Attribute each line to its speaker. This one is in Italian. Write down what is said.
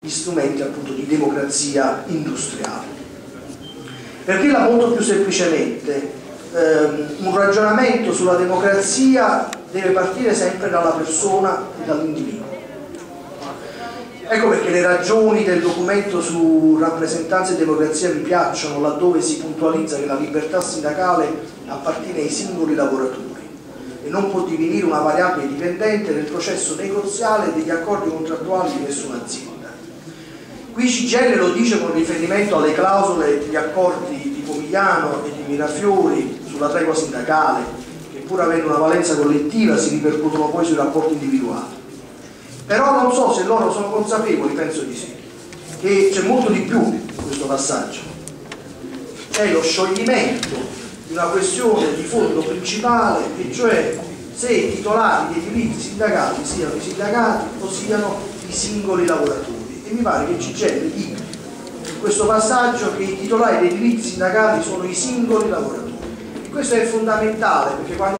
Speaker 1: strumenti appunto di democrazia industriale. Per dirla molto più semplicemente, un ragionamento sulla democrazia deve partire sempre dalla persona e dall'individuo. Ecco perché le ragioni del documento su rappresentanza e democrazia mi piacciono, laddove si puntualizza che la libertà sindacale appartiene ai singoli lavoratori e non può divenire una variabile dipendente nel processo negoziale degli accordi contrattuali di nessuna azienda. Qui CGIL lo dice con riferimento alle clausole degli accordi di Pomigliano e di Mirafiori sulla tregua sindacale, che pur avendo una valenza collettiva si ripercuotono poi sui rapporti individuali. Però non so se loro sono consapevoli, penso di sì, che c'è molto di più in questo passaggio. È lo scioglimento di una questione di fondo principale, e cioè se i titolari dei diritti sindacali siano i sindacati o siano i singoli lavoratori. E mi pare che CGIL dica in questo passaggio che i titolari dei diritti sindacali sono i singoli lavoratori. E questo è fondamentale, perché quando